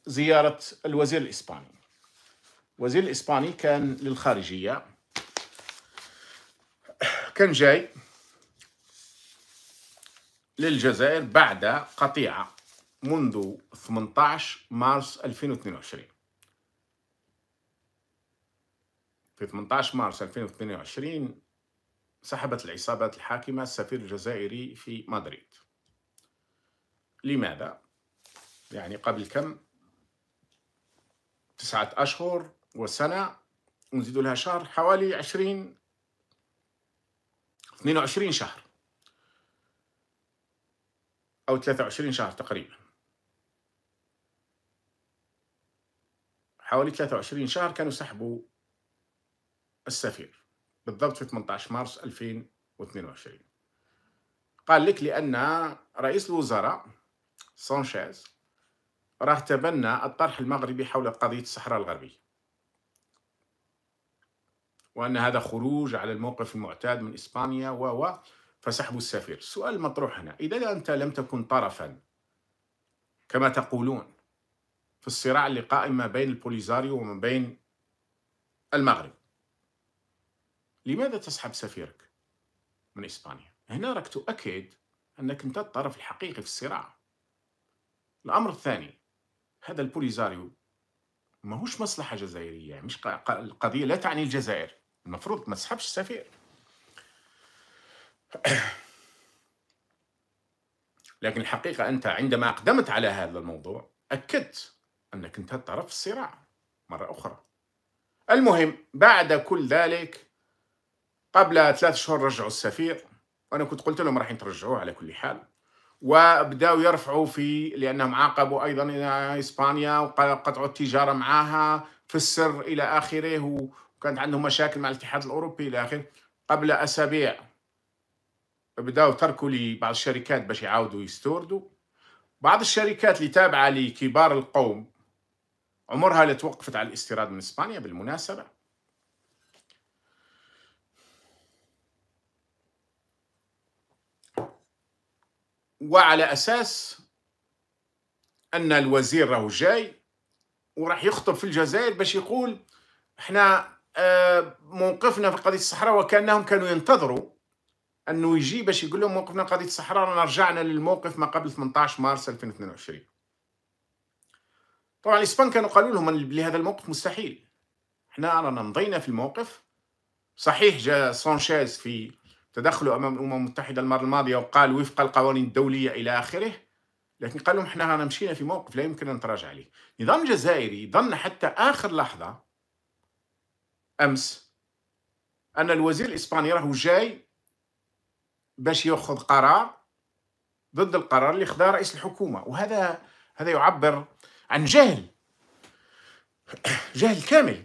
زيارة الوزير الإسباني. الوزير الإسباني كان للخارجية، كان جاي للجزائر بعد قطيعة منذ 18 مارس 2022. في 18 مارس 2022 سحبت العصابات الحاكمة السفير الجزائري في مدريد. لماذا؟ يعني قبل كم؟ 9 أشهر وسنة ونزيد لها شهر، حوالي 22 شهر أو 23 شهر تقريبا، حوالي 23 شهر كانوا سحبوا السفير، بالضبط في 18 مارس 2022. قال لك لأن رئيس الوزراء سانشيز راه تبنى الطرح المغربي حول قضية الصحراء الغربية، وأن هذا خروج على الموقف المعتاد من إسبانيا فسحبوا السفير. السؤال المطروح هنا، إذا أنت لم تكن طرفا كما تقولون في الصراع اللي قائم ما بين البوليزاريو وما بين المغرب، لماذا تسحب سفيرك من إسبانيا؟ هنا راك تؤكد أنك أنت الطرف الحقيقي في الصراع. الأمر الثاني، هذا البوليزاريو ماهوش مصلحة جزائرية، مش القضية لا تعني الجزائر، المفروض ما تسحبش السفير. لكن الحقيقة أنت عندما أقدمت على هذا الموضوع أكدت أنك أنت الطرف في الصراع مرة أخرى. المهم، بعد كل ذلك قبل 3 شهور رجعوا السفير، وأنا كنت قلت لهم راح ترجعوه على كل حال، وبداوا يرفعوا لأنهم عاقبوا أيضا إسبانيا وقطعوا التجارة معها في السر إلى آخره، وكانت عندهم مشاكل مع الاتحاد الأوروبي إلى آخره. قبل أسابيع بداوا تركوا لي بعض الشركات باش يعاودوا يستوردوا. بعض الشركات اللي تابعة لكبار القوم عمرها لا توقفت على الاستيراد من إسبانيا بالمناسبة. وعلى أساس أن الوزير راهو جاي وراح يخطب في الجزائر باش يقول احنا موقفنا في قضية الصحراء، وكأنهم كانوا ينتظروا أنه يجي باش يقول لهم موقفنا قضية الصحراء رانا رجعنا للموقف ما قبل 18 مارس 2022. طبعا الإسبان كانوا قالوا لهم بلي هذا الموقف مستحيل، احنا رانا مضينا في الموقف. صحيح جاء سانشيز في تدخله أمام الأمم المتحدة المرة الماضية وقال وفق القوانين الدولية إلى آخره، لكن قال لهم احنا رانا مشينا في موقف لا يمكن أن نتراجع عليه. النظام الجزائري ظن حتى آخر لحظة أمس أن الوزير الإسباني راهو جاي باش يأخذ قرار ضد القرار اللي خذاه رئيس الحكومة، وهذا يعبر عن جهل كامل.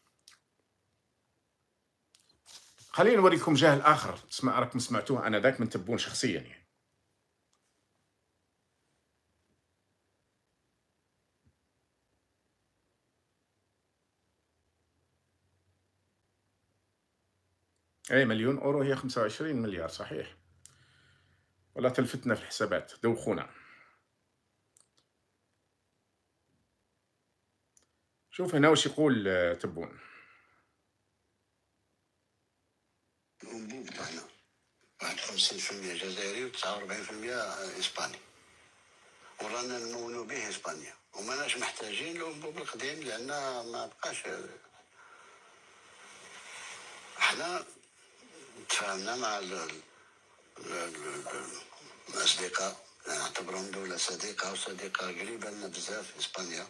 خلينا نوريكم جهل آخر راكم سمعتوه أنا ذاك من تبون شخصيا يعني. أي مليون أورو هي 25 مليار صحيح، ولا تلفتنا في الحسابات، دوخونا. شوف هنا وش يقول تبون. الأنبوب تاعنا 51% جزائري و49% إسباني، ورانا نمونو به إسبانيا، وماناش محتاجين الأنبوب القديم لأن ما بقاش. احنا تفاهمنا مع الأصدقاء، نعتبرهم دولة صديقة وصديقة قريبة لنا بزاف إسبانيا،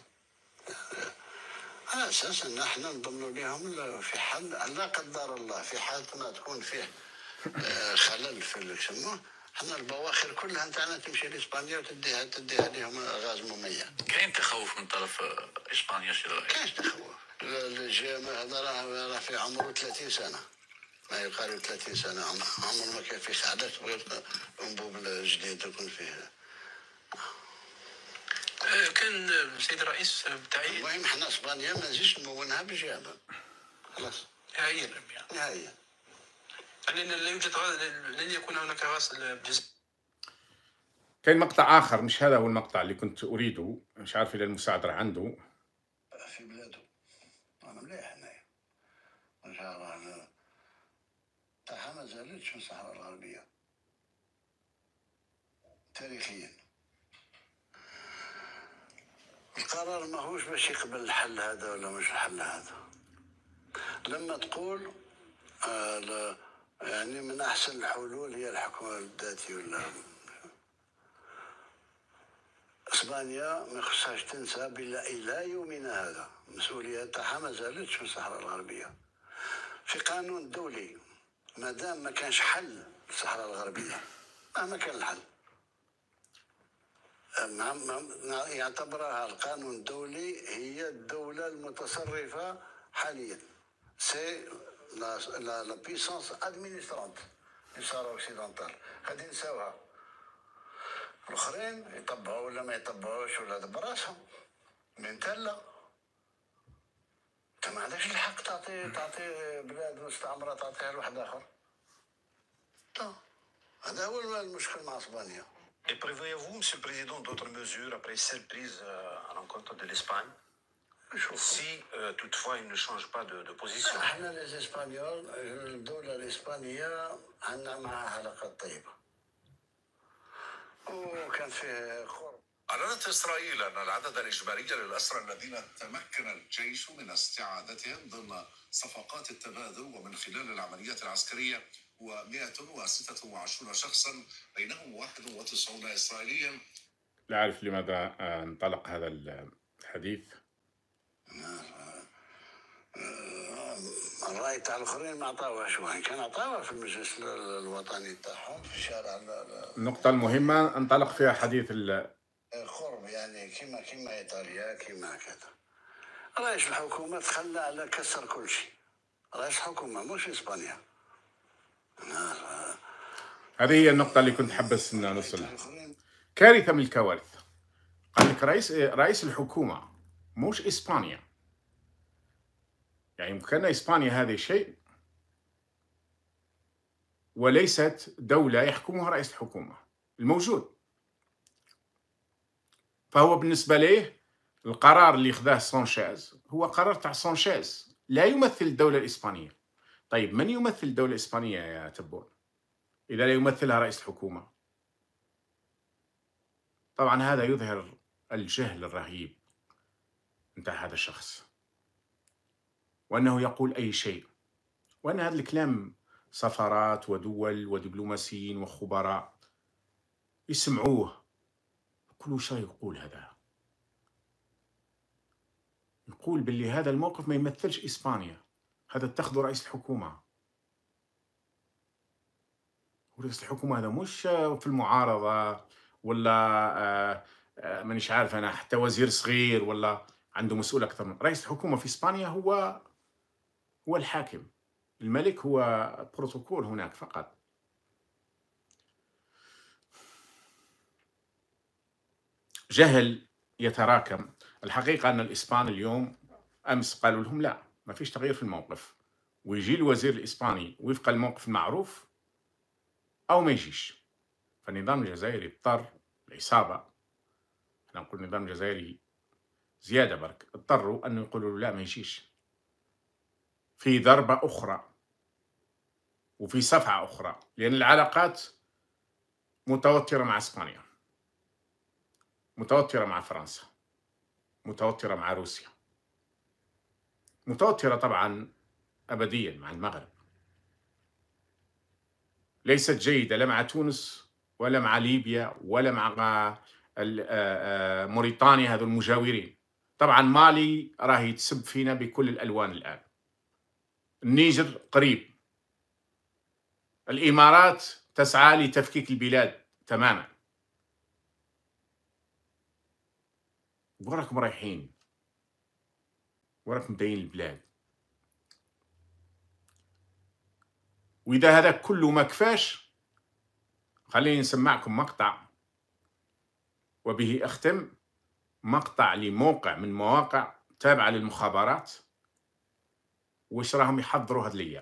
على أساس أن احنا نضمنوا لهم في حال لا قدر الله في حال ما تكون فيه خلل في يسموه، احنا البواخر كلها نتاعنا تمشي لإسبانيا وتديها لهم غاز مميز. كاين تخوف من طرف إسبانيا شي رأيك؟ كاينش تخوف، هذا راه في عمره 30 سنة، ما يقارب 30 سنة عمره ما كان فيه علاش بغيت الأنبوب الجديد تكون فيه. كان السيد الرئيس بتاعي. المهم احنا اسبانيا ما نزيدش نمونها بجامع، خلاص نهائيا نهائيا، لأن لا يوجد لن يكون هناك غاز بالجزائر. كاين مقطع آخر، مش هذا هو المقطع اللي كنت أريده، مش عارف إذا المساعد راه عنده. في بلادو أنا مليح هنايا، إن شاء الله. أنا تاعها ما زالتش في الصحراء الغربية تاريخيا. القرار ماهوش باش يقبل الحل هذا ولا مش الحل هذا. لما تقول يعني من أحسن الحلول هي الحكم الذاتي ولا اسبانيا ما خصهاش تنسى الى يومنا هذا مسؤوليتها ما زالتش في الصحراء الغربيه. في قانون دولي ما دام ما كانش حل للصحراء الغربيه مهما كان الحل يعتبرها القانون الدولي هي الدوله المتصرفه حاليا. سي لا بيسونس ادمينسترونت دي سارة اوكسيدونتال. غادي نساوها الاخرين يطبعوا ولا ما يطبعوش ولا براسهم. من انت لا، انت ما عندكش الحق تعطي بلاد مستعمره تعطيها لواحد اخر. لا، هذا هو المشكل مع اسبانيا. Et prévoyez-vous, Monsieur le Président, d'autres mesures après celles prises à l'encontre de l'Espagne, si toutefois il ne change pas de position? احنا الاسبانيول الدوله الاسبانيه عندنا معها علاقات طيبه وكان فيه قرب. أعلنت إسرائيل أن العدد الإجمالي للأسرى الذين تمكن الجيش من استعادتهم ضمن صفقات التبادل ومن خلال العمليات العسكرية هو 126 شخصا، بينهم 91 إسرائيليا. لا أعرف لماذا انطلق هذا الحديث. الرأي تاع الآخرين ما عطاوهاش، وين كان عطاوها في المجلس الوطني تاعهم في الشارع. النقطة المهمة انطلق فيها حديث الخرب، يعني كيما إيطاليا كيما كذا. رئيس الحكومة تخلى على كسر كل شيء. رئيس الحكومة مش إسبانيا. هذه هي النقطة اللي كنت حبس إن نوصل. كارثة من الكوارث. قال لك رئيس الحكومة مش إسبانيا. يعني كان إسبانيا هذه شيء وليست دولة يحكمها رئيس الحكومة الموجود. فهو بالنسبة ليه القرار اللي خذاه سانشيز هو قرار تاع سانشيز، لا يمثل الدولة الإسبانية. طيب من يمثل الدولة الإسبانية يا تبون إذا لا يمثلها رئيس الحكومة؟ طبعا هذا يظهر الجهل الرهيب نتاع هذا الشخص، وأنه يقول أي شيء، وأن هذا الكلام سفارات ودول ودبلوماسيين وخبراء يسمعوه كل شيء يقول. هذا يقول باللي هذا الموقف ما يمثلش إسبانيا، هذا اتخذه رئيس الحكومة. ورئيس الحكومة هذا مش في المعارضة ولا مانيش عارف أنا حتى وزير صغير ولا عنده مسؤول أكثر من رئيس الحكومة. في إسبانيا هو الحاكم، الملك هو بروتوكول هناك فقط. جهل يتراكم. الحقيقة أن الإسبان اليوم أمس قالوا لهم لا، ما فيش تغيير في الموقف، ويجي الوزير الإسباني وفق الموقف المعروف أو ما يجيش. فالنظام الجزائري اضطر، العصابة، احنا نقول النظام الجزائري زيادة برك، اضطروا أن يقولوا له لا ما يجيش، في ضربة أخرى وفي صفعة أخرى، لأن العلاقات متوترة مع إسبانيا، متوترة مع فرنسا، متوترة مع روسيا، متوترة طبعا أبديا مع المغرب، ليست جيدة لا مع تونس ولا مع ليبيا ولا مع موريتانيا، هذو المجاورين. طبعا مالي راهي تسب فينا بكل الألوان الآن، النيجر قريب، الإمارات تسعى لتفكيك البلاد تماما. وراكم رايحين، وراكم داين البلاد. وإذا هذا كله ما كفاش، خليني نسمعكم مقطع وبه أختم، مقطع لموقع من مواقع تابعة للمخابرات، وش راهم يحضروا هذه الأيام.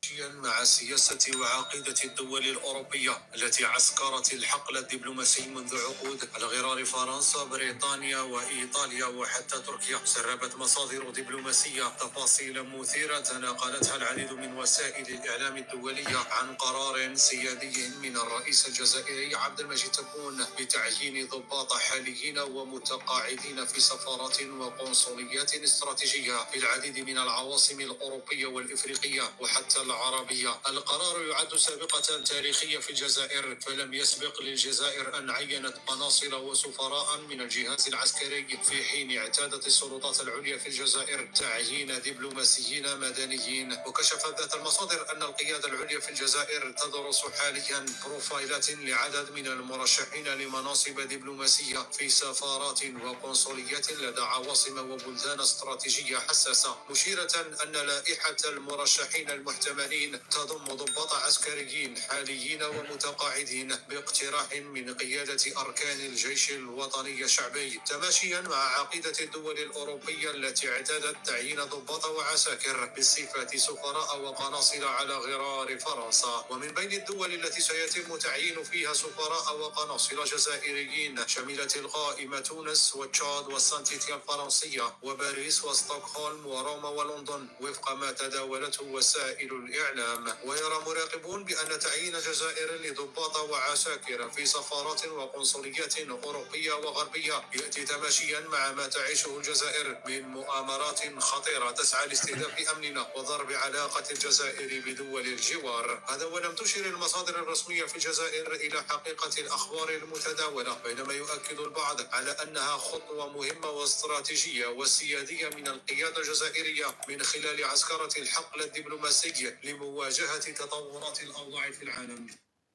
مع سياسة وعقيدة الدول الأوروبية التي عسكرت الحقل الدبلوماسي منذ عقود على غرار فرنسا، بريطانيا وإيطاليا وحتى تركيا. سربت مصادر دبلوماسية تفاصيل مثيرة نقلتها العديد من وسائل الإعلام الدولية عن قرار سيادي من الرئيس الجزائري عبد المجيد تبون بتعيين ضباط حاليين ومتقاعدين في سفارات وقنصليات استراتيجية في العديد من العواصم الأوروبية والإفريقية وحتى العربية. القرار يعد سابقة تاريخية في الجزائر، فلم يسبق للجزائر أن عينت قناصل وسفراء من الجهاز العسكري، في حين اعتادت السلطات العليا في الجزائر تعيين دبلوماسيين مدنيين. وكشفت ذات المصادر أن القيادة العليا في الجزائر تدرس حاليا بروفايلات لعدد من المرشحين لمناصب دبلوماسية في سفارات وقنصليات لدى عواصم وبلدان استراتيجية حساسة، مشيرة أن لائحة المرشحين المحتملين تضم ضباط عسكريين حاليين ومتقاعدين باقتراح من قيادة أركان الجيش الوطني الشعبي، تماشيا مع عقيدة الدول الأوروبية التي اعتادت تعيين ضباط وعساكر بصفة سفراء وقناصل على غرار فرنسا. ومن بين الدول التي سيتم تعيين فيها سفراء وقناصل جزائريين شملت القائمة تونس وتشاد وسانتيتيا الفرنسية وباريس وستوكهولم وروما ولندن، وفق ما تداولته وسائل الإعلام. ويرى مراقبون بأن تعيين الجزائر لضباط وعساكر في سفارات وقنصليات أوروبية وغربية يأتي تماشيا مع ما تعيشه الجزائر من مؤامرات خطيرة تسعى لاستهداف أمننا وضرب علاقة الجزائر بدول الجوار. هذا ولم تشر المصادر الرسمية في الجزائر إلى حقيقة الأخبار المتداولة، بينما يؤكد البعض على أنها خطوة مهمة واستراتيجية وسيادية من القيادة الجزائرية من خلال عسكرة الحقل الدبلوماسي لمواجهة تطورات الأوضاع في العالم.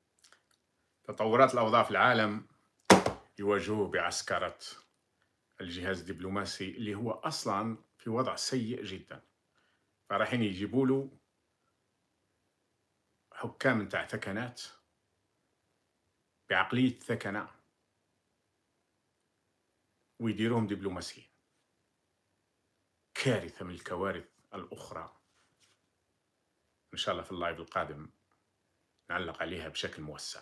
تطورات الأوضاع في العالم يواجهوه بعسكرة الجهاز الدبلوماسي اللي هو أصلا في وضع سيء جدا، فراحين يجيبوا له حكام نتاع ثكنات بعقلية ثكنة ويديروهم دبلوماسيين. كارثة من الكوارث الأخرى. إن شاء الله في اللايف القادم نعلق عليها بشكل موسع.